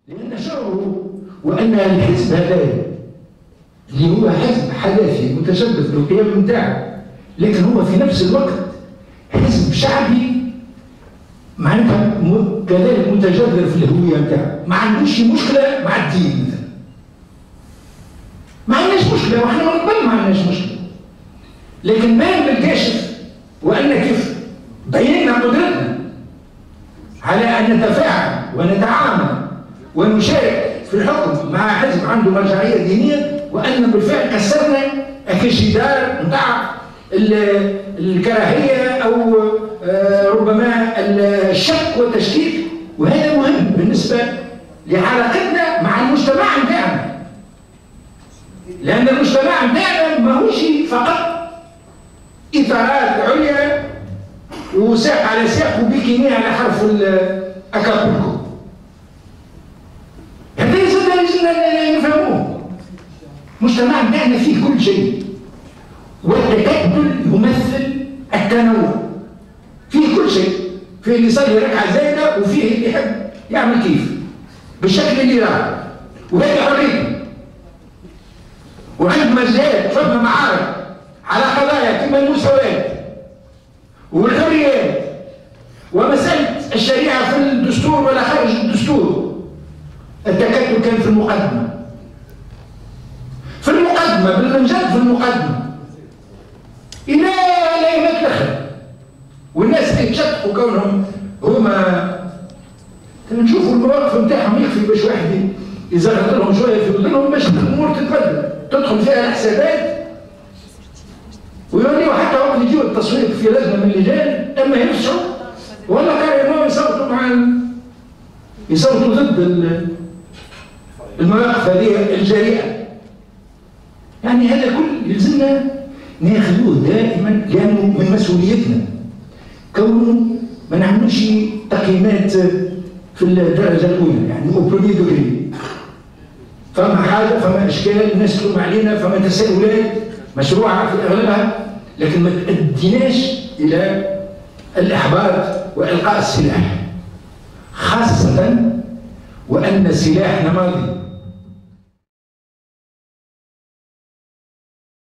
لأن شعره وأن الحزب هذا اللي هو حزب حداثي متشبث بالقيم نتاعه، لكن هو في نفس الوقت حزب شعبي معناتها كذلك متجذر في الهوية نتاعه، ما عندوش مشكلة مع الدين مثلا. ما عندناش مشكلة واحنا من قبل ما عندناش مشكلة. لكن ما بالكاشف وأن كيف بينا قدرتنا على أن نتفاعل ونتعامل ونشارك في الحكم مع حزب عنده مرجعية دينية، وأن بالفعل كسرنا الجدار نتاع الكراهية أو ربما الشك والتشكيك. وهذا مهم بالنسبة لعلاقتنا مع المجتمع نتاعنا، لأن المجتمع نتاعنا ماهوش فقط إطارات عليا وساق على ساق وبيكيني على حرف أكابولكو. هذا لازمنا نفهموه. المجتمع نتاعنا فيه كل شيء، والتكتل يمثل التنوع، فيه كل شيء، فيه اللي يصلي ركعة زايدة وفيه اللي يحب يعمل كيف بالشكل اللي يراه، وهذه حريته. وعندما جاءت فما معارك على قضايا كما المساواة والحريات ومسألة الشريعة في الدستور ولا خارج الدستور، التكتل كان في المقدمة. في المقدمة بالمنجد في المقدمة إلى لا يمدخل، والناس اللي تشكوا كونهم هما نشوفوا المواقف نتاعهم يكفي باش واحد يزغط لهم شوية في ظلهم باش الأمور تتبدل، تدخل فيها الحسابات ويوليوا حتى وقت يجيو التصويت في لجنة من اللجان اما يفشوا ولا كانوا يصوتوا ضد المواقف هذه الجريئة. يعني هذا كل يلزمنا ناخذوه دائما، لأنه من مسؤوليتنا كونه ما نعملوش تقييمات في الدرجة الأولى، يعني au premier degré. فما حاجة، فما إشكال، الناس تلوم علينا، فما تساؤلات مشروعة في أغلبها، لكن ما تأديناش إلى الإحباط وإلقاء السلاح، خاصة وأن سلاحنا ماضي.